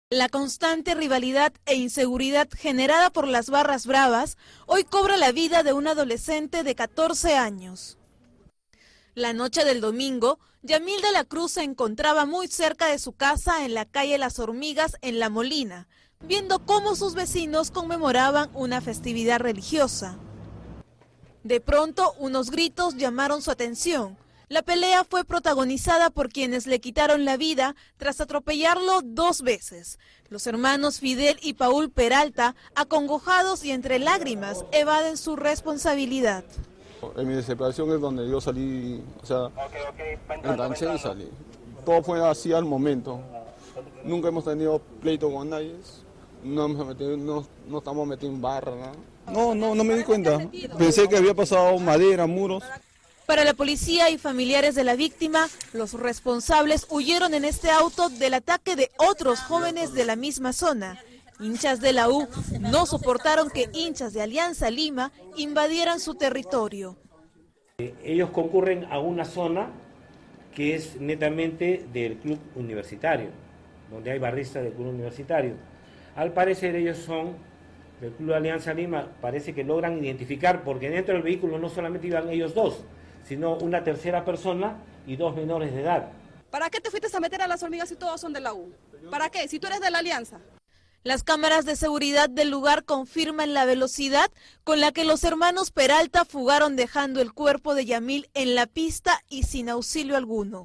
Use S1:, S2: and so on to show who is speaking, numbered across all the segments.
S1: La constante rivalidad e inseguridad generada por las barras bravas hoy cobra la vida de un adolescente de 14 años. La noche del domingo, Yamil de la Cruz se encontraba muy cerca de su casa en la calle Las Hormigas, en La Molina, viendo cómo sus vecinos conmemoraban una festividad religiosa. De pronto, unos gritos llamaron su atención. La pelea fue protagonizada por quienes le quitaron la vida tras atropellarlo 2 veces. Los hermanos Fidel y Paul Peralta, acongojados y entre lágrimas, evaden su responsabilidad.
S2: En mi desesperación es donde yo salí, enganché y salí. Todo fue así al momento. Nunca hemos tenido pleito con nadie. No estamos metidos en barra, ¿no? No me di cuenta. Pensé que había pasado madera, muros.
S1: Para la policía y familiares de la víctima, los responsables huyeron en este auto del ataque de otros jóvenes de la misma zona. Hinchas de la U no soportaron que hinchas de Alianza Lima invadieran su territorio.
S3: Ellos concurren a una zona que es netamente del club universitario, donde hay barristas del club universitario. Al parecer ellos son del club Alianza Lima, parece que logran identificar, porque dentro del vehículo no solamente iban ellos dos, sino una tercera persona y 2 menores de edad.
S4: ¿Para qué te fuiste a meter a Las Hormigas si todos son de la U? ¿Para qué? Si tú eres de la Alianza.
S1: Las cámaras de seguridad del lugar confirman la velocidad con la que los hermanos Peralta fugaron, dejando el cuerpo de Yamil en la pista y sin auxilio alguno.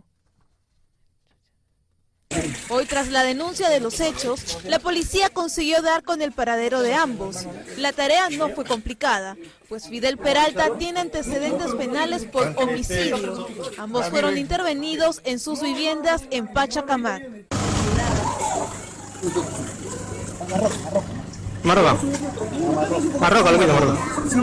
S1: Hoy, tras la denuncia de los hechos, la policía consiguió dar con el paradero de ambos. La tarea no fue complicada, pues Fidel Peralta tiene antecedentes penales por homicidio. Ambos fueron intervenidos en sus viviendas en Pachacamac.
S5: Marroca. Marroca, lo que es Marroca.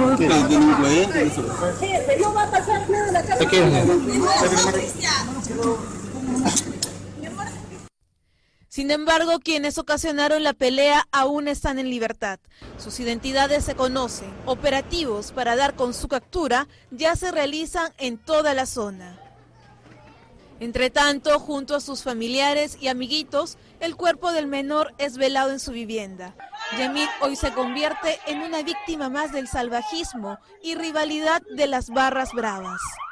S1: Sin embargo, quienes ocasionaron la pelea aún están en libertad. Sus identidades se conocen. Operativos para dar con su captura ya se realizan en toda la zona. Entre tanto, junto a sus familiares y amiguitos, el cuerpo del menor es velado en su vivienda. Yamil hoy se convierte en una víctima más del salvajismo y rivalidad de las barras bravas.